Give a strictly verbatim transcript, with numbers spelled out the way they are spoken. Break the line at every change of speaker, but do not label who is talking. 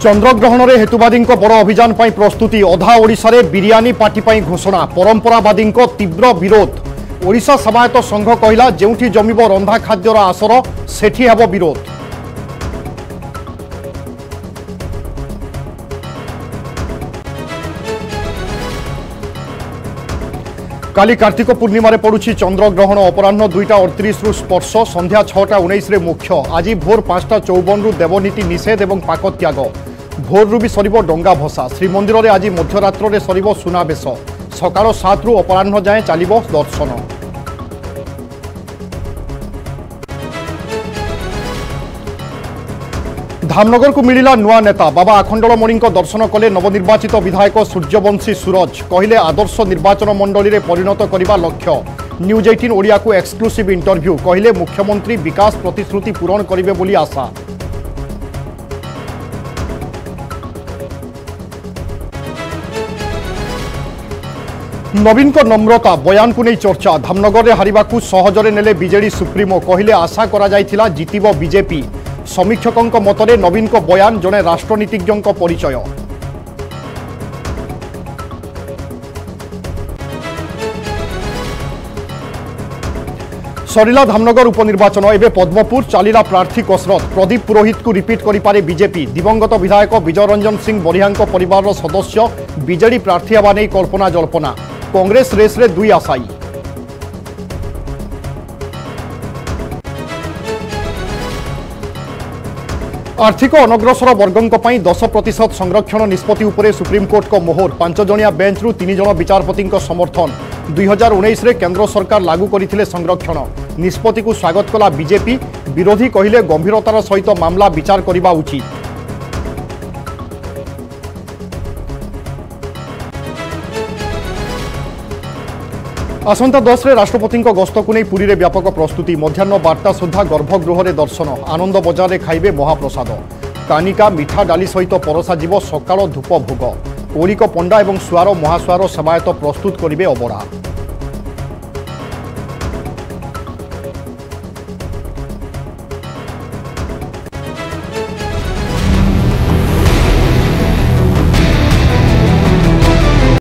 चंद्रग्रहण में हेतुवादी बड़ अभियान प्रस्तुति अधा ओडिशा रे बिरियानी पार्टी घोषणा परंपरावादी तीव्र विरोध ओडिशा सेवायत संघ कहला जेउठी जमिब रंधा खाद्यर आसर सेठी हेब विरोध। काली कार्तिक पूर्णिमा पड़ुछि चंद्रग्रहण अपराह्न दुईटा अड़तीस रु स्पर्श संध्या छटा उन्नीस मुख्य आज भोर पांचटा चौवन रु देवनीति निषेध और पाकत्याग भोरु भी सर डंगा भसा श्रीमंदिर में आज मध्यरात्र सर सुनावेश सकाल सात रु अपराह्न जाए चलिब दर्शन। धामनगर को मिला नुआ नेता बाबा आखंडलमणि दर्शन कले नवनिर्वाचित विधायक सूर्यवंशी सूरज कहले आदर्श निर्वाचन मंडली में परिणत करने लक्ष्य। न्यूज अठारह ओडिया को एक्सक्लूसिव इंटरव्यू कहले मुख्यमंत्री विकास प्रतिश्रुति पूरण करेंगे बोली आशा। नवीन को नम्रता बयान को नहीं चर्चा धामनगर में हारिबा को सहजरे नेले बीजेडी सुप्रीमो कहले आशा करा जायथिला जीतिबो बीजेपी। समीक्षकों मतरे नवीन को बयान जड़े राष्ट्रनीतिज्ञ परिचय। सरिला धामनगर उपनिर्वाचन एवं पद्मपुर चलिला प्रार्थी कसरत प्रदीप पुरोहित को रिपीट करिपारे बीजेपी। दिवंगत विधायक विजय रंजन सिंह बरिहा परिवार सदस्य बीजेडी प्रार्थी हेबा नहीं कल्पना जल्पना कांग्रेस रेस रे दुई आशायी। आर्थिक अनग्रसर वर्गों दस प्रतिशत संरक्षण निष्पत्ति उपरे सुप्रीमकोर्ट को मोहर पांच जणिया बेंच रु तीन जण विचारपति समर्थन दुई हजार उन्नीस रे केंद्र सरकार लागू करथिले संरक्षण निष्पत्ति को स्वागत कला बीजेपी विरोधी कहिले गंभीरतार सहित मामला विचार करबा उचित। आसंता दस रे राष्ट्रपति गस्त को नहीं पुरी रे व्यापक प्रस्तुति मध्याह्न बार्ता सुधा गर्भगृह रे दर्शन आनंद बजार रे खाइबे महाप्रसाद कानिका मिठा डाली सहित परसा जीव सकाळ धूप भोग कौलिक पंडा और सुआर महासुआर सेवायत प्रस्तुत करिबे अबड़ा।